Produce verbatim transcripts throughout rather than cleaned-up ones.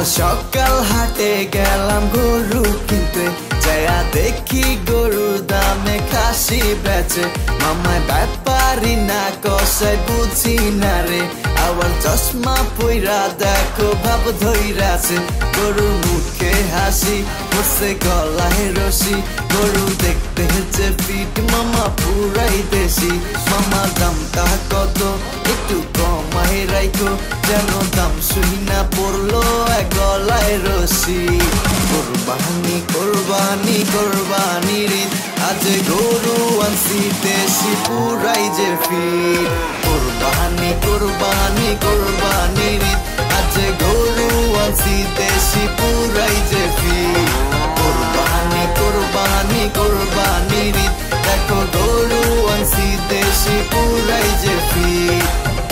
সকাল সকাল হাটে গেলাম গরু কিনতে, যায়া দেখি গরুর দামে খাসি বেচে। মামায় ব্যাপারি না কষাই বুঝি না রে, আবার চশমা পইরা দেখো ভাব ধইরাছে। গরুর মুখে হাসি বসে গলায় রশি, গরু দেখতে যে ফিট মামা পুরাই দেশি। মামা দামটা কত একটু কমাই রাইখো, যেন দাম শুই না পড়লো এক গলায় রশি। কোরবানি কোরবানি কোরবানি রে, আজ গরু আনছি দেশি পুরাই যে ফিট। কোরবানি কোরবানি কোরবানি রে, আজ গরু আনছি দেশি পুরাই যে ফিট। কোরবানি কোরবানি কোরবানি রে, দেখো গরু আনছি দেশি পুরাই যে ফিট।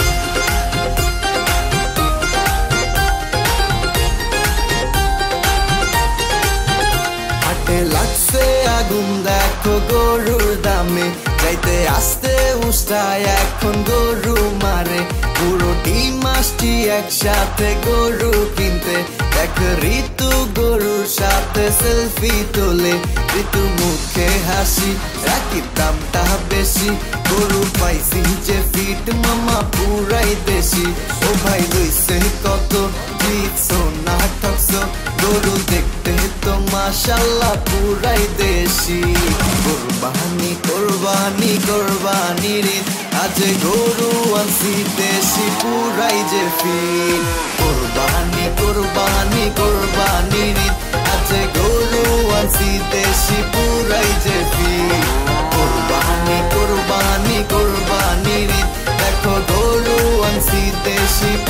লাগছে আগুন দেখো গরুর দামে, যাইতে আসতে উষ্টায় এখন গরু মারে। পুরোটি মাসটি একসাথে গরু কিনতে, দেখ ঋতু গরুর সাথে সেলফি তোলে। ঋতু মুখে হাসি রাখি দামটা বেশি, গরু পাইছি যে ফিট মামা পুরাই দেশি। ও ভাই লইছে কত জিতছো না ঠকছো, গরু দেখতে তো মাশাল্লাহ পুরাই দেশি। কোরবানি কোরবানি কোরবানি রে, আজ গরু আনছি দেশি পুরাই যে ফিট। কোরবানি কোরবানি কোরবানি রে, আজ গরু আনছি দেশি পুরাই যে ফিট। কোরবানি কোরবানি কোরবানি রে, দেখো গরু আনছি দেশি।